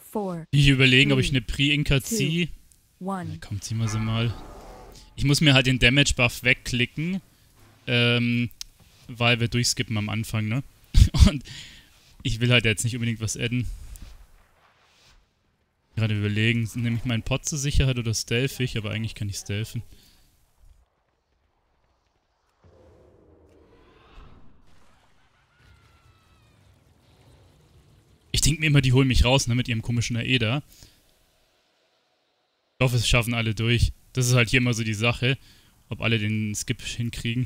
4, Ich überlegen, ob ich 3, eine Pre-Inka 2, ziehe. Na 1. komm, ziehen wir sie mal. Ich muss mir halt den Damage-Buff wegklicken, weil wir durchskippen am Anfang, ne? Und ich will halt jetzt nicht unbedingt was adden. Gerade überlegen, nehme ich meinen Pot zur Sicherheit oder stealth ich, aber eigentlich kann ich stealthen. Ich denke mir immer, die holen mich raus, ne, mit ihrem komischen Aeda. Ich hoffe, es schaffen alle durch. Das ist halt hier immer so die Sache, ob alle den Skip hinkriegen.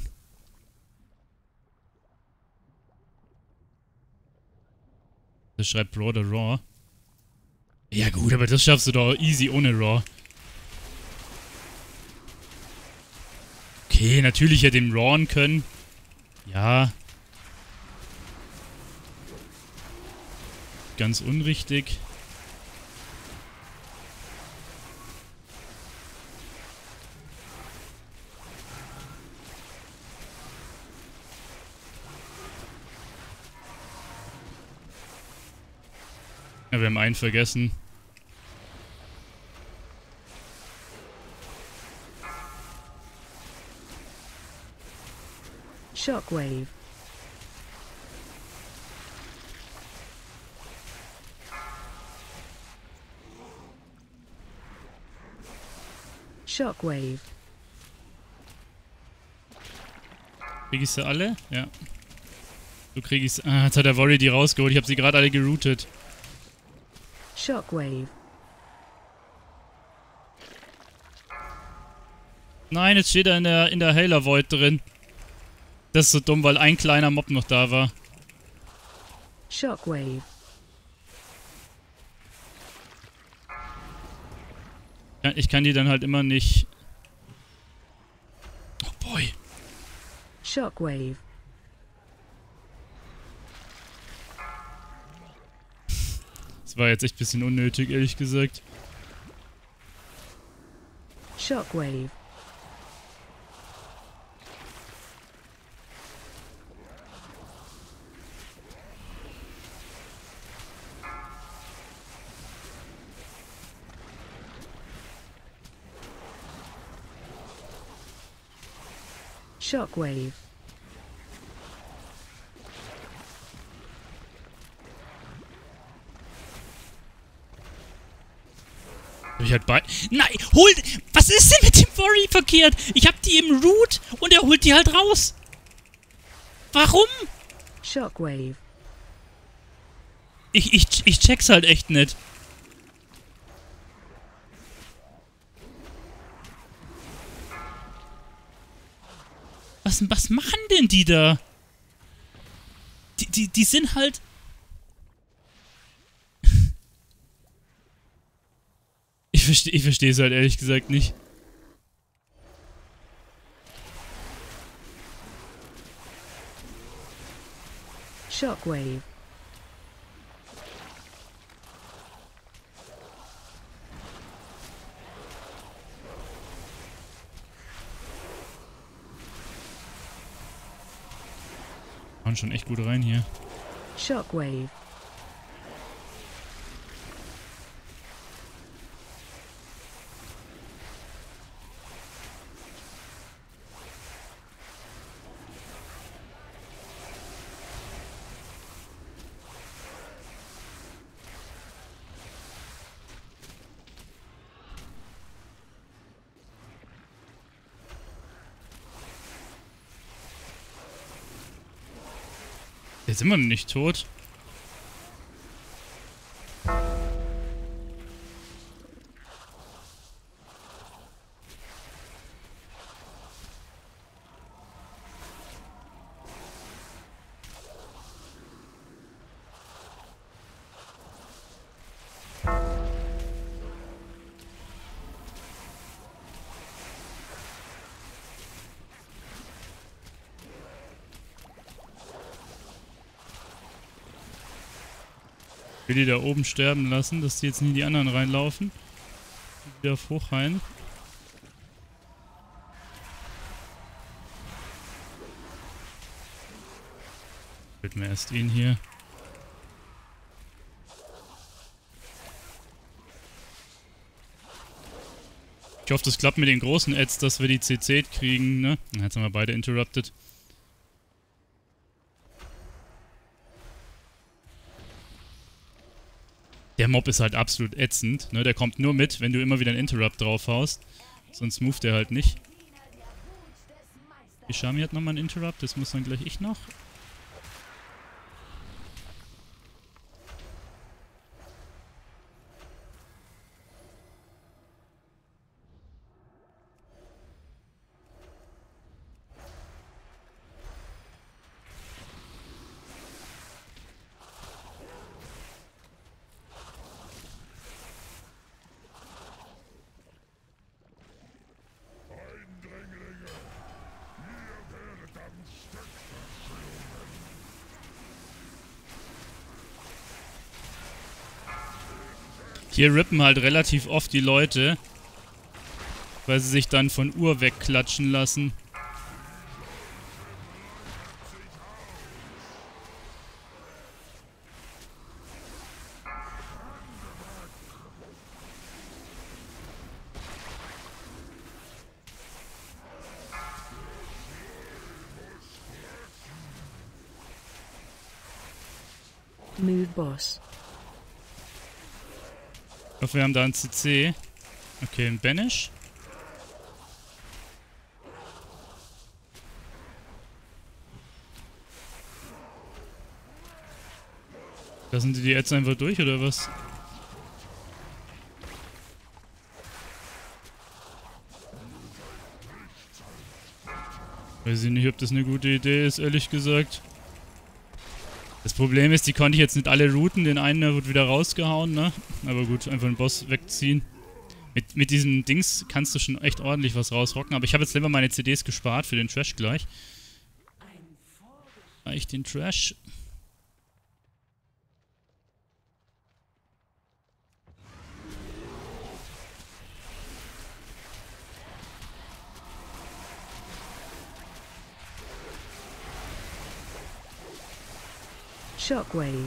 Das schreibt Raw oder Raw. Ja gut, aber das schaffst du doch easy ohne Raw. Okay, natürlich hätte ihn rawen können. Ja. Ganz unrichtig. Ja, wir haben einen vergessen. Shockwave. Shockwave. Krieg ich sie alle? Ja. So krieg ich's. Ah, jetzt hat der Worry die rausgeholt. Ich habe sie gerade alle geroutet. Shockwave. Nein, jetzt steht er in der Hailer Void drin. Das ist so dumm, weil ein kleiner Mob noch da war. Shockwave. Ja, ich kann die dann halt immer nicht... Oh boy. Shockwave. Das war jetzt echt ein bisschen unnötig, ehrlich gesagt. Shockwave. Shockwave. Hab ich halt bei... Nein, holt... Was ist denn mit dem Worry verkehrt? Ich hab die im Root und er holt die halt raus. Warum? Shockwave. Ich check's halt echt nicht. Was machen denn die da? Die sind halt... Ich verstehe es halt ehrlich gesagt nicht. Shockwave. Hauen schon echt gut rein hier. Shockwave. Der ist immer noch nicht tot. Ich will die da oben sterben lassen, dass die jetzt nie die anderen reinlaufen. Wieder auf Hochhain. Fällt mir erst ihn hier. Ich hoffe, das klappt mit den großen Ads, dass wir die CC kriegen, ne? Jetzt haben wir beide interrupted. Der Mob ist halt absolut ätzend, ne? Der kommt nur mit, wenn du immer wieder einen Interrupt draufhaust. Sonst moved der halt nicht. Die Shami hat nochmal einen Interrupt, das muss dann gleich ich noch. Hier rippen halt relativ oft die Leute, weil sie sich dann von Uhr wegklatschen lassen. Mood Boss. Ich hoffe, wir haben da einen CC. Okay, ein Banish. Lassen die jetzt einfach durch, oder was? Weiß ich nicht, ob das eine gute Idee ist, ehrlich gesagt. Das Problem ist, die konnte ich jetzt nicht alle routen. Den einen wird wieder rausgehauen, ne? Aber gut, einfach den Boss wegziehen. Mit diesen Dings kannst du schon echt ordentlich was rausrocken. Aber ich habe jetzt lieber meine CDs gespart für den Trash gleich. Gleich den Trash. Shockwave.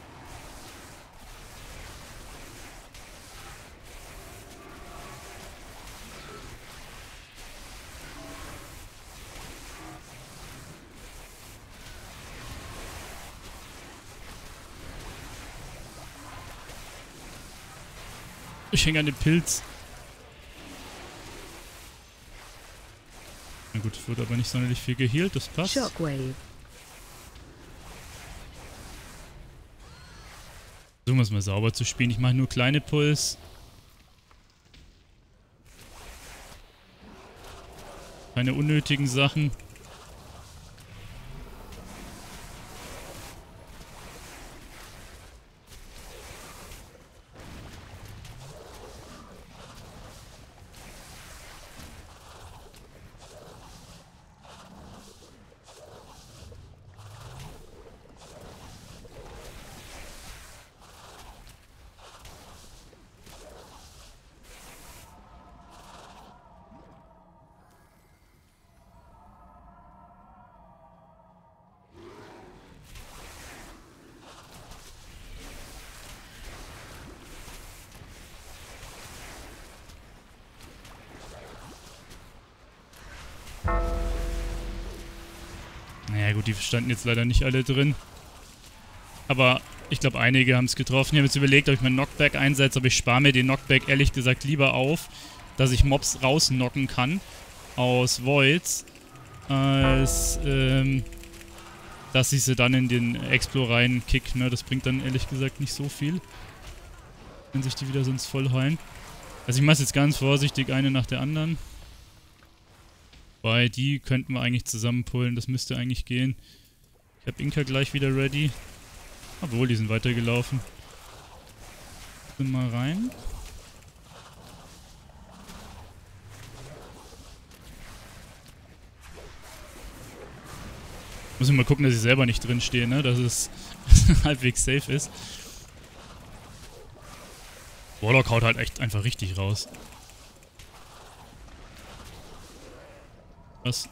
Ich hänge an dem Pilz. Na gut, wurde aber nicht sonderlich viel geheilt, das passt. Shockwave. Versuchen wir es mal sauber zu spielen. Ich mache nur kleine Pulls. Keine unnötigen Sachen. Naja gut, die standen jetzt leider nicht alle drin. Aber ich glaube, einige haben es getroffen. Ich habe jetzt überlegt, ob ich meinen Knockback einsetze, aber ich spare mir den Knockback ehrlich gesagt lieber auf, dass ich Mobs rausknocken kann aus Voids, als dass ich sie dann in den Explo reinkick. Ne? Das bringt dann ehrlich gesagt nicht so viel, wenn sich die wieder sonst voll heilen. Also ich mache jetzt ganz vorsichtig eine nach der anderen. Weil die könnten wir eigentlich zusammenpullen, das müsste eigentlich gehen. Ich habe Inka gleich wieder ready. Obwohl, die sind weitergelaufen. Sind mal rein. Muss ich mal gucken, dass ich selber nicht drin stehe, ne? Dass es halbwegs safe ist. Warlock haut halt echt einfach richtig raus. Was?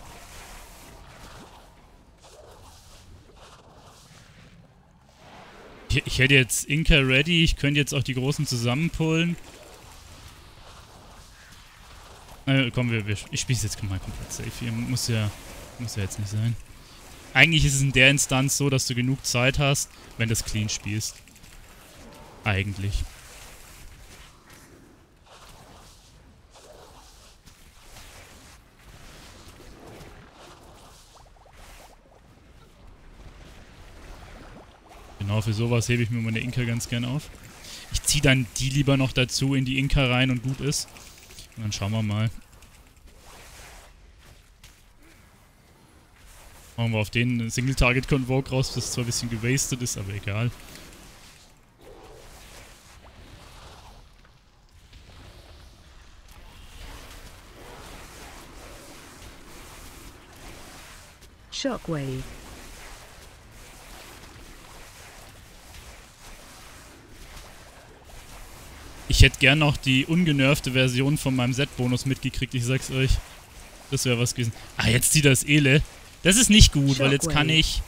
Ich hätte jetzt Inka ready, ich könnte jetzt auch die Großen zusammenpullen. Komm, ich spiele es jetzt mal komplett safe hier. Muss ja jetzt nicht sein. Eigentlich ist es in der Instanz so, dass du genug Zeit hast, wenn du es clean spielst. Eigentlich. Genau, für sowas hebe ich mir meine Inka ganz gern auf. Ich ziehe dann die lieber noch dazu in die Inka rein und gut ist. Und dann schauen wir mal. Machen wir auf den Single-Target-Convoke raus, das zwar ein bisschen gewastet ist, aber egal. Shockwave. Ich hätte gern noch die ungenervte Version von meinem Set-Bonus mitgekriegt, ich sag's euch. Das wäre was gewesen. Ah, jetzt zieht das Ele. Das ist nicht gut, weil jetzt kann ich...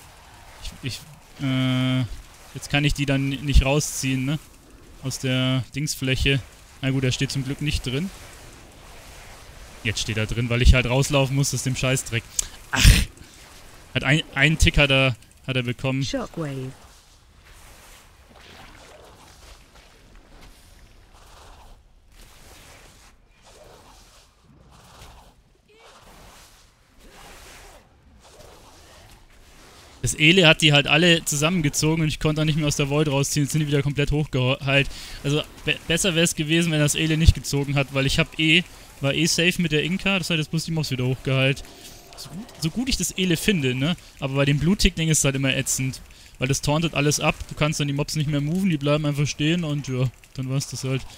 jetzt kann ich die dann nicht rausziehen, ne? Aus der Dingsfläche. Na gut, er steht zum Glück nicht drin. Jetzt steht er drin, weil ich halt rauslaufen muss aus dem Scheißdreck. Ach! Hat einen Tick hat er bekommen. Shockwave. Das Ele hat die halt alle zusammengezogen und ich konnte auch nicht mehr aus der Void rausziehen. Jetzt sind die wieder komplett hochgeheilt. Also besser wäre es gewesen, wenn das Ele nicht gezogen hat, weil ich war safe mit der Inka. Das heißt, jetzt muss die Mobs wieder hochgeheilt. So gut ich das Ele finde, ne? Aber bei dem Blue-Tick-Ding ist es halt immer ätzend. Weil das tauntet alles ab. Du kannst dann die Mobs nicht mehr moven, die bleiben einfach stehen und ja, dann war's das halt.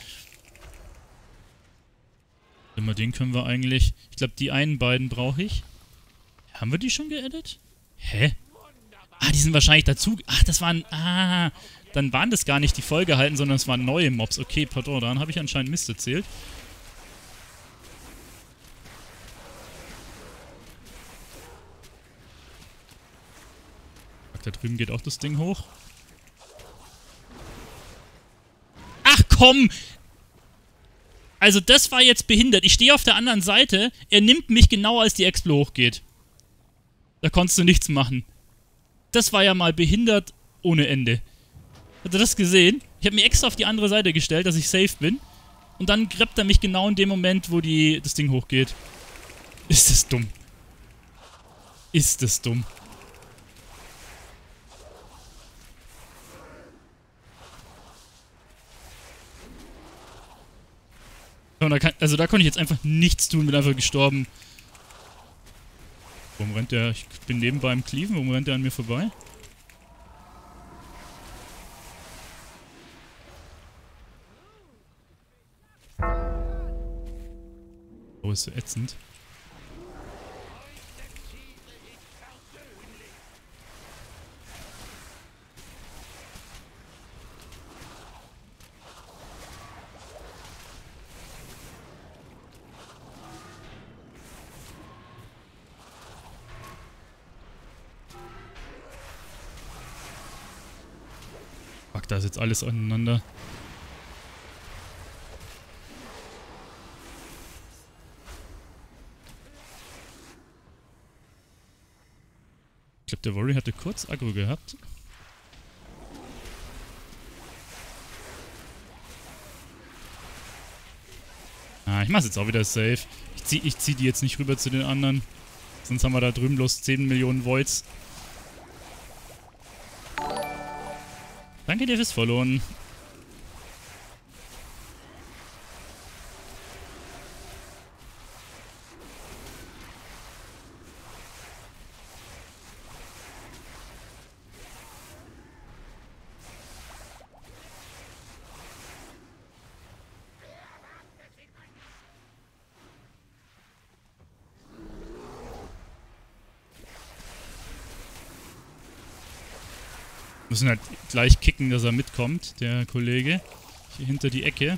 Immer den können wir eigentlich... Ich glaube, die einen beiden brauche ich. Haben wir die schon geedit? Hä? Ah, die sind wahrscheinlich dazu... Ach, das waren... Ah, dann waren das gar nicht die vollgehalten, sondern es waren neue Mobs. Okay, pardon, dann habe ich anscheinend Mist erzählt. Da drüben geht auch das Ding hoch. Ach komm! Also das war jetzt behindert. Ich stehe auf der anderen Seite. Er nimmt mich genau, als die Explo hochgeht. Da konntest du nichts machen. Das war ja mal behindert ohne Ende. Habt ihr das gesehen? Ich habe mich extra auf die andere Seite gestellt, dass ich safe bin. Und dann grabbt er mich genau in dem Moment, wo das Ding hochgeht. Ist das dumm. Ist das dumm. Also da konnte ich jetzt einfach nichts tun, bin einfach gestorben. Warum rennt der? Ich bin nebenbei im Cleaven, warum rennt der an mir vorbei? Oh, ist so ätzend. Fuck, da ist jetzt alles aneinander. Ich glaube, der Worry hatte kurz Aggro gehabt. Ah, ich mach's jetzt auch wieder safe. Ich zieh die jetzt nicht rüber zu den anderen. Sonst haben wir da drüben bloß 10 Millionen Voids. Danke dir fürs Followen. Müssen halt gleich kicken, dass er mitkommt, der Kollege. Hier hinter die Ecke.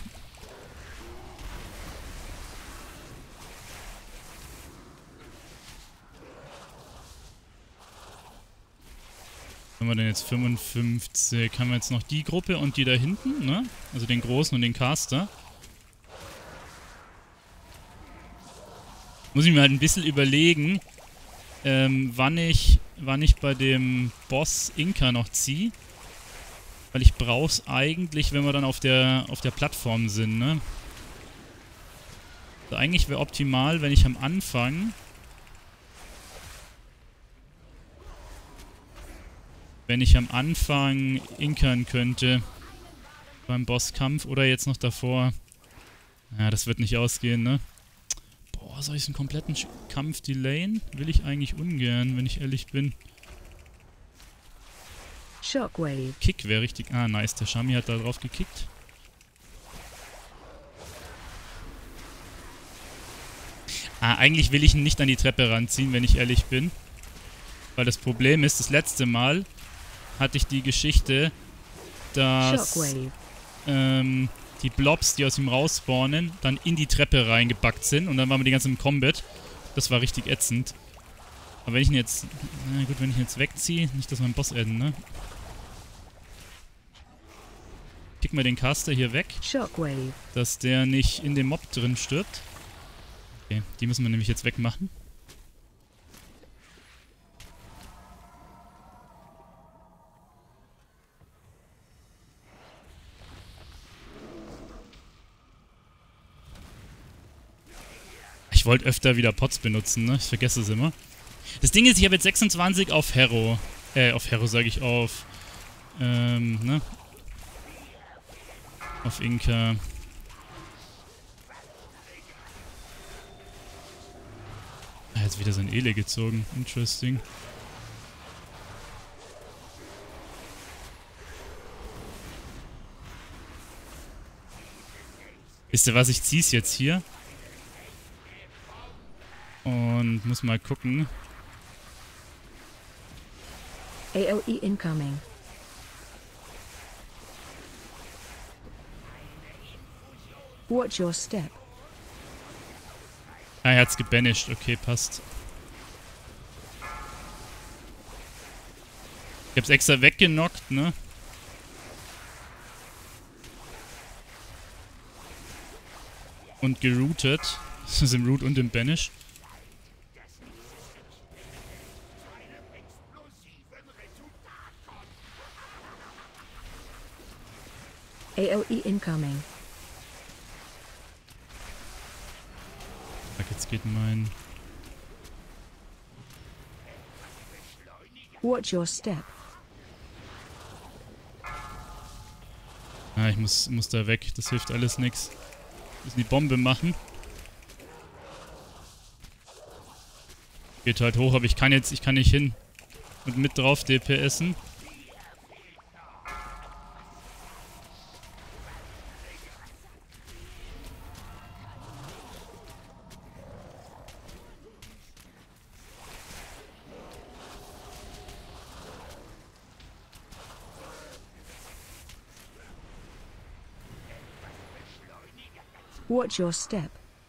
Haben wir denn jetzt 55? Haben wir jetzt noch die Gruppe und die da hinten, ne? Also den Großen und den Caster. Muss ich mir halt ein bisschen überlegen, wann ich bei dem Boss Inka noch ziehe. Weil ich brauch's eigentlich, wenn wir dann auf der Plattform sind, ne? Also eigentlich wäre optimal, wenn ich am Anfang... inkern könnte beim Bosskampf oder jetzt noch davor. Ja, das wird nicht ausgehen, ne? Boah, soll ich einen kompletten Kampf delayen? Will ich eigentlich ungern, wenn ich ehrlich bin. Shockwave. Kick wäre richtig... Ah, nice. Der Shami hat da drauf gekickt. Ah, eigentlich will ich ihn nicht an die Treppe ranziehen, wenn ich ehrlich bin. Weil das Problem ist, das letzte Mal hatte ich die Geschichte, dass die Blobs, die aus ihm rausspawnen, dann in die Treppe reingebackt sind und dann waren wir die ganze Zeit im Combat. Das war richtig ätzend. Aber wenn ich ihn jetzt... Na gut, wenn ich ihn jetzt wegziehe, nicht, dass wir einen Boss adden, ne? Kick mal den Caster hier weg. Shockwave. Dass der nicht in dem Mob drin stirbt. Okay, die müssen wir nämlich jetzt wegmachen. Ich wollte öfter wieder Pots benutzen, ne? Ich vergesse es immer. Das Ding ist, ich habe jetzt 26 auf Hero. Auf Hero sage ich, auf... ne? Auf Inka. Er hat jetzt wieder sein Ele gezogen. Interesting. Wisst ihr was? Ich zieh's jetzt hier. Und muss mal gucken. AOE incoming. Watch your step. Ah, er hat's gebanished. Okay, passt. Ich hab's extra weggenockt, ne? Und geroutet. Das ist im Root und im Banish. AOE incoming. Fuck, jetzt geht mein... Watch your step. Ah, ich muss da weg. Das hilft alles nix. Müssen die Bombe machen. Geht halt hoch, aber ich kann nicht hin. Und mit drauf DPSen. Watch your step.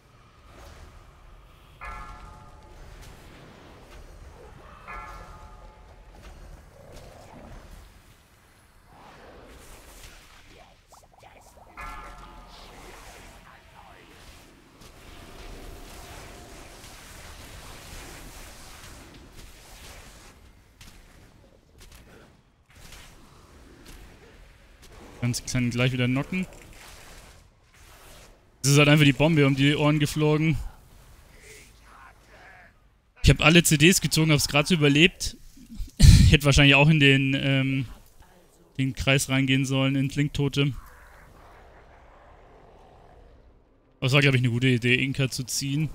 Ganz klein gleich wieder knocken. Es ist halt einfach die Bombe um die Ohren geflogen. Ich habe alle CDs gezogen, habe es gerade so überlebt. Ich hätte wahrscheinlich auch in den Kreis reingehen sollen, in Blinktote. Aber es war, glaube ich, eine gute Idee, Inka zu ziehen.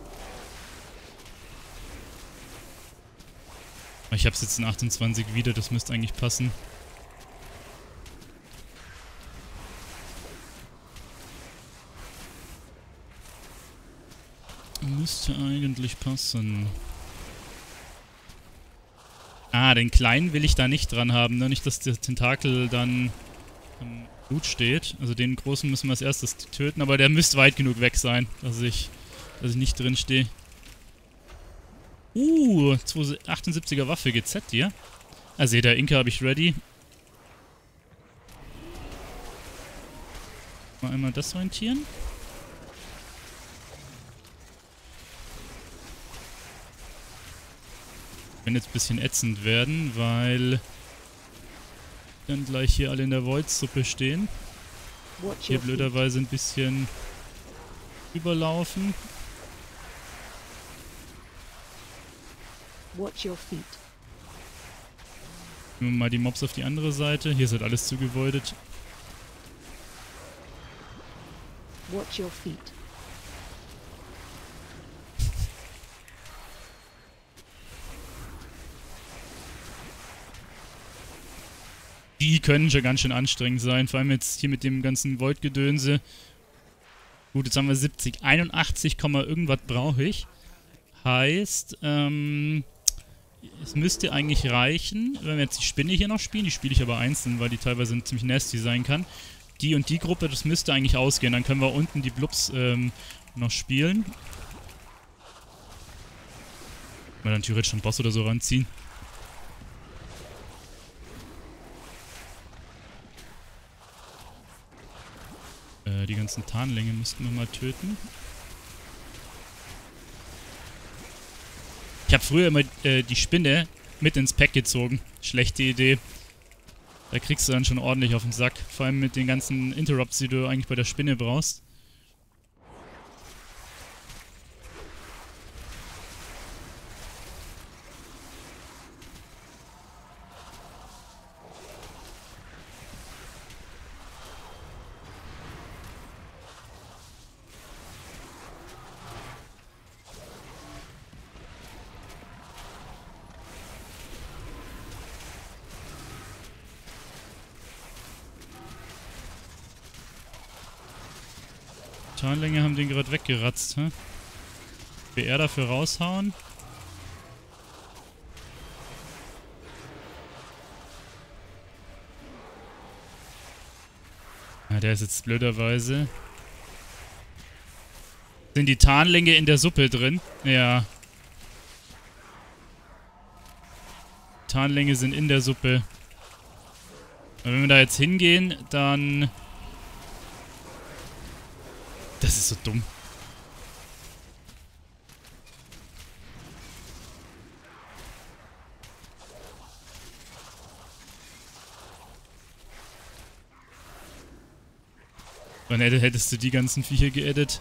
Aber ich habe es jetzt in 28 wieder, das müsste eigentlich passen. Müsste eigentlich passen. Ah, den kleinen will ich da nicht dran haben, ne? Nicht, dass der Tentakel dann am Blut steht. Also den großen müssen wir als erstes töten, aber der müsste weit genug weg sein, dass ich nicht drin stehe. 278er Waffe GZ hier. Ah, seht ihr, Inka habe ich ready. Mal einmal das orientieren. Wenn jetzt ein bisschen ätzend werden, weil dann gleich hier alle in der Void-Suppe stehen. Watch Hier your feet. blöderweise ein bisschen überlaufen. Watch your feet. Nehmen wir mal die Mobs auf die andere Seite. Hier ist halt alles zugevoidet. Watch your feet. Die können schon ganz schön anstrengend sein. Vor allem jetzt hier mit dem ganzen Void-Gedönse. Gut, jetzt haben wir 70. 81, irgendwas brauche ich. Heißt, es müsste eigentlich reichen, wenn wir jetzt die Spinne hier noch spielen. Die spiele ich aber einzeln, weil die teilweise ziemlich nasty sein kann. Die und die Gruppe, das müsste eigentlich ausgehen. Dann können wir unten die Blubs noch spielen. Mal dann theoretisch einen Boss oder so ranziehen. Die ganzen Tarnlinge müssten wir mal töten. Ich habe früher immer die Spinne mit ins Pack gezogen. Schlechte Idee. Da kriegst du dann schon ordentlich auf den Sack. Vor allem mit den ganzen Interrupts, die du eigentlich bei der Spinne brauchst. Tarnlinge haben den gerade weggeratzt, hä? BR dafür raushauen. Ja, der ist jetzt blöderweise. Sind die Tarnlinge in der Suppe drin? Ja. Tarnlinge sind in der Suppe. Und wenn wir da jetzt hingehen, dann... Das ist so dumm. Wann hättest du die ganzen Viecher geedit?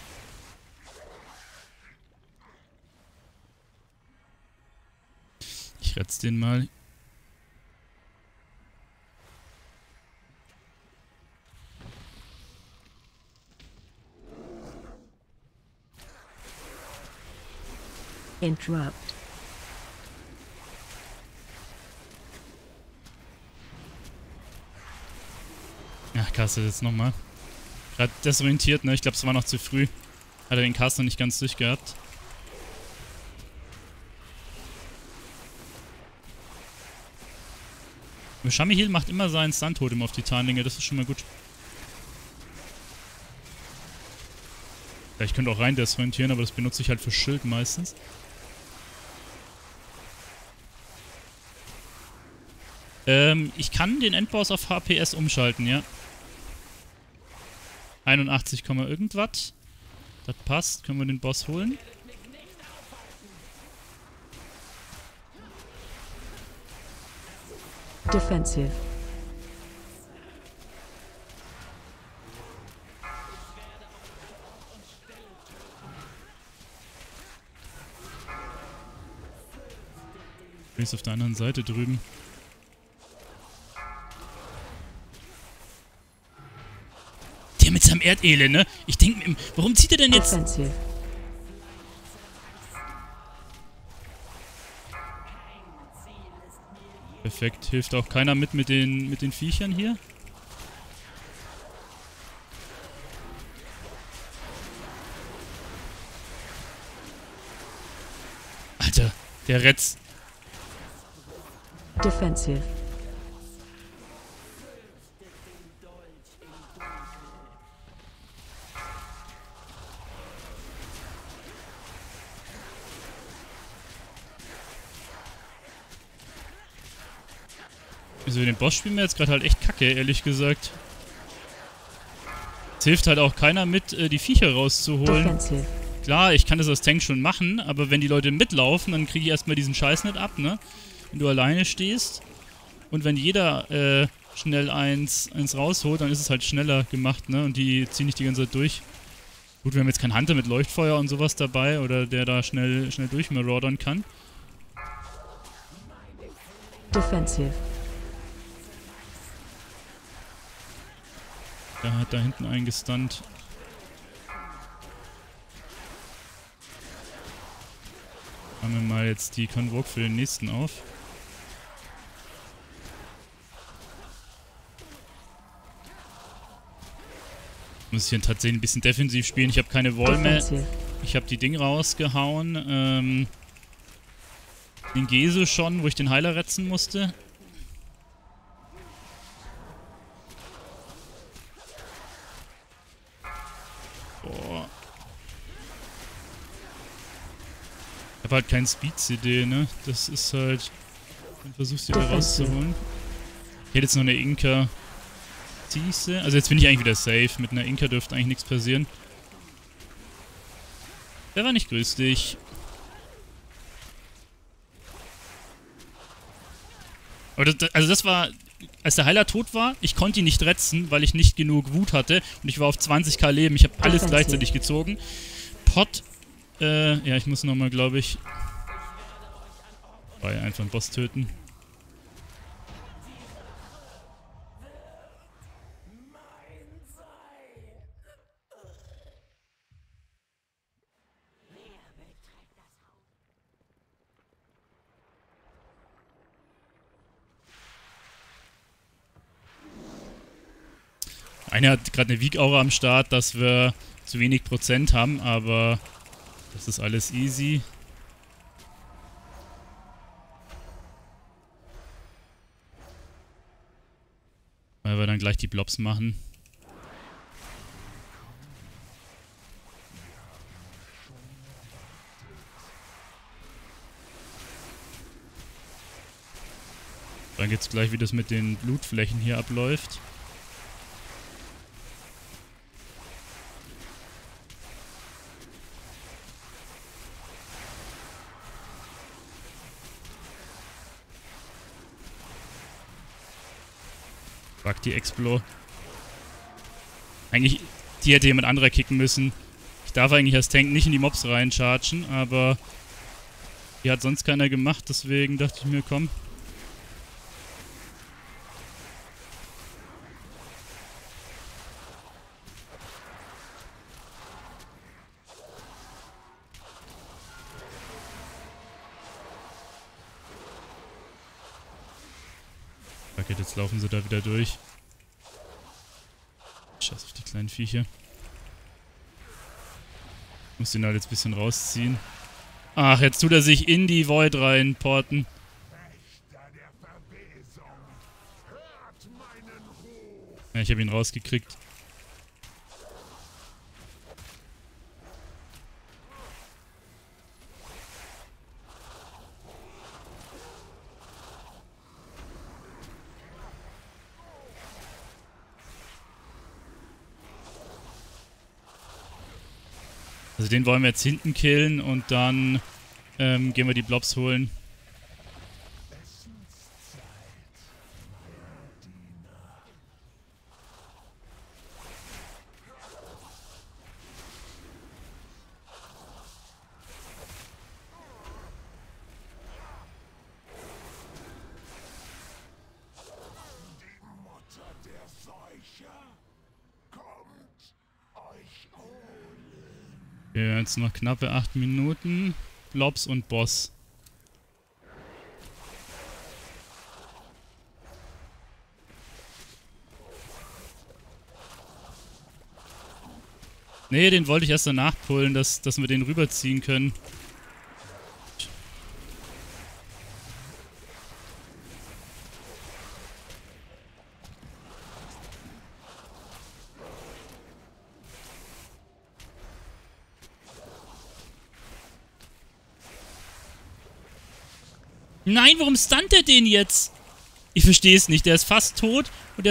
Ich retz den mal. Interrupt. Ach, Castle jetzt nochmal. Gerade desorientiert, ne? Ich glaube, es war noch zu früh. Hat er den Cast noch nicht ganz durchgehabt. Shami Heal macht immer seinen Stun-Totem auf die Tarnlinge, das ist schon mal gut. Ja, ich könnte auch rein desorientieren, aber das benutze ich halt für Schild meistens. Ich kann den Endboss auf HPS umschalten, ja. 81, irgendwas. Das passt, können wir den Boss holen. Defensive. Ist auf der anderen Seite drüben. Der mit seinem Erdele, ne? Ich denke mir, warum zieht er denn jetzt... Defensive. Perfekt, hilft auch keiner mit den Viechern hier. Alter, der Retz. Defensive. Also den Boss spielen wir jetzt gerade halt echt kacke, ehrlich gesagt. Es hilft halt auch keiner mit, die Viecher rauszuholen. Defensive. Klar, ich kann das als Tank schon machen, aber wenn die Leute mitlaufen, dann kriege ich erstmal diesen Scheiß nicht ab, ne? Wenn du alleine stehst. Und wenn jeder schnell eins rausholt, dann ist es halt schneller gemacht, ne? Und die ziehen nicht die ganze Zeit durch. Gut, wir haben jetzt keinen Hunter mit Leuchtfeuer und sowas dabei, oder der da schnell durchmaraudern kann. Defensive. Der hat da hinten einen gestunt. Machen wir mal jetzt die Convoke für den nächsten auf. Muss ich hier tatsächlich ein bisschen defensiv spielen. Ich habe keine Wall mehr. Ich habe die Ding rausgehauen. Den Gesu schon, wo ich den Heiler retzen musste. Boah. Ich habe halt keinen Speed-CD, ne? Das ist halt... Dann versuchst du wieder rauszuholen. Ich hätte jetzt noch eine Inka. Also jetzt bin ich eigentlich wieder safe. Mit einer Inka dürfte eigentlich nichts passieren. Der war nicht grüß dich. Aber das war... Als der Heiler tot war, ich konnte ihn nicht retzen, weil ich nicht genug Wut hatte. Und ich war auf 20k Leben. Ich habe alles gleichzeitig gezogen. Pot. Ja, ich muss nochmal, glaube ich... einfach einen Boss töten. Einer hat gerade eine Weak-Aura am Start, dass wir zu wenig Prozent haben, aber das ist alles easy. Weil wir dann gleich die Blobs machen. Dann geht's gleich, wie das mit den Blutflächen hier abläuft. Fuck, die Explo. Eigentlich, die hätte jemand anderer kicken müssen. Ich darf eigentlich als Tank nicht in die Mobs reinchargen, aber die hat sonst keiner gemacht, deswegen dachte ich mir, komm. Okay, jetzt laufen sie da wieder durch. Scheiß auf die kleinen Viecher. Muss den halt jetzt ein bisschen rausziehen. Ach, jetzt tut er sich in die Void reinporten. Ja, ich habe ihn rausgekriegt. Also den wollen wir jetzt hinten killen und dann gehen wir die Blobs holen. Ja, jetzt noch knappe 8 Minuten. Blobs und Boss. Nee, den wollte ich erst danach pullen, dass wir den rüberziehen können. Nein, warum stunt er den jetzt? Ich verstehe es nicht. Der ist fast tot und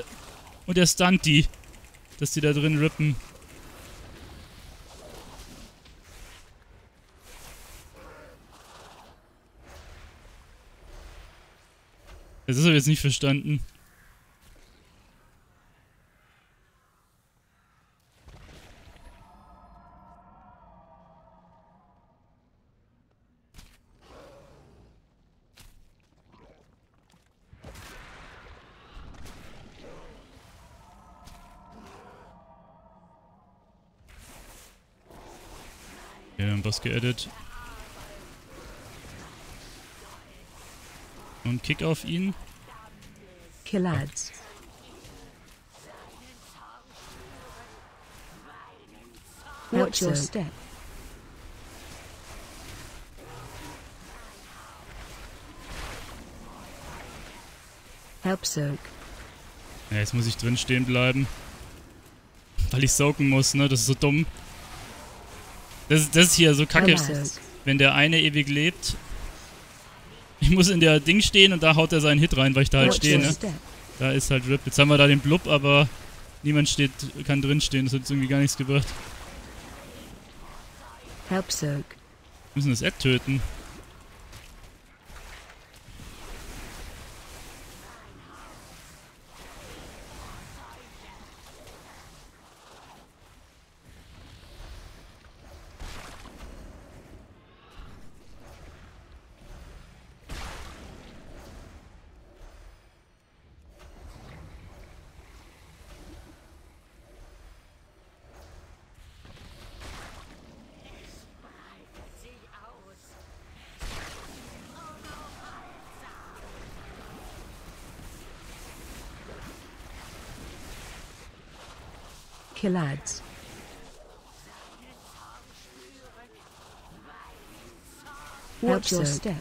der stunt die. Dass die da drin rippen. Das habe ich jetzt nicht verstanden. Ja, dann Boss geaddet. Und Kick auf ihn. Kill ads. Watch your step. Help soak. Ja, jetzt muss ich drin stehen bleiben. Weil ich soaken muss, ne? Das ist so dumm. Das ist hier so kacke. Wenn der eine ewig lebt. Ich muss in der Ding stehen und da haut er seinen Hit rein, weil ich da halt stehe, ne? Da ist halt RIP. Jetzt haben wir da den Blub, aber niemand kann drin stehen. Das hat jetzt irgendwie gar nichts gebracht. Help soak. Wir müssen das Ad töten. Kill ads. Watch your step.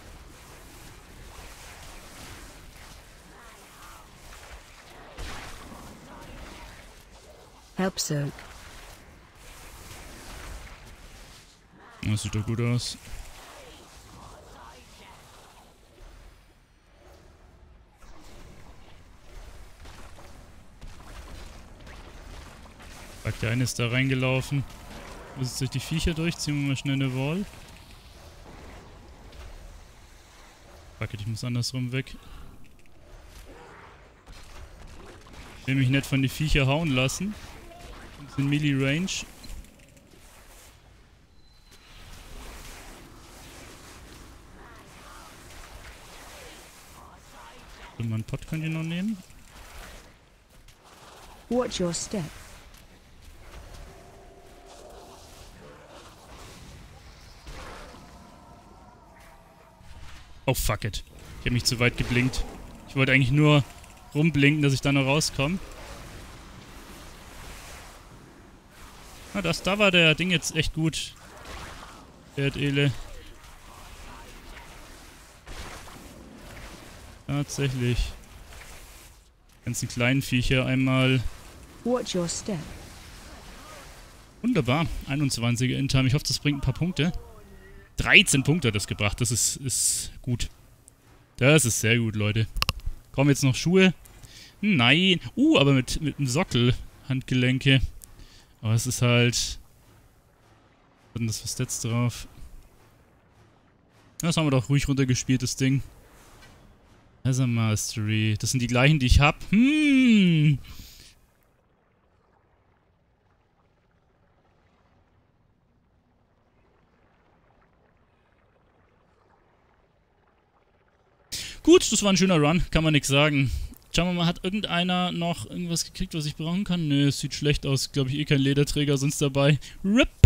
Help soak. Das sieht doch gut aus. Fuck, der eine ist da reingelaufen. Muss jetzt durch die Viecher durch. Ziehen wir mal schnell eine Wall. Fuck it, ich muss andersrum weg. Ich will mich nicht von die Viecher hauen lassen. Das ist in Melee Range. So, mal einen Pot könnt ihr noch nehmen. Watch your step. Oh fuck it. Ich habe mich zu weit geblinkt. Ich wollte eigentlich nur rumblinken, dass ich da noch rauskomme. Ah, da war der Ding jetzt echt gut. Der Ele. Tatsächlich. Die ganzen kleinen Viecher einmal. Watch your step. Wunderbar. 21er Intime. Ich hoffe, das bringt ein paar Punkte. 13 Punkte hat das gebracht. Das ist gut. Das ist sehr gut, Leute. Kommen jetzt noch Schuhe? Nein. Aber mit einem Sockel. Handgelenke. Aber es ist halt... Was hat denn das für Stats drauf? Das haben wir doch ruhig runtergespielt, das Ding. Hazard Mastery. Das sind die gleichen, die ich hab. Gut, das war ein schöner Run, kann man nichts sagen. Schauen wir mal, hat irgendeiner noch irgendwas gekriegt, was ich brauchen kann? Nö, es sieht schlecht aus. Glaube ich, eh kein Lederträger sonst dabei. RIP!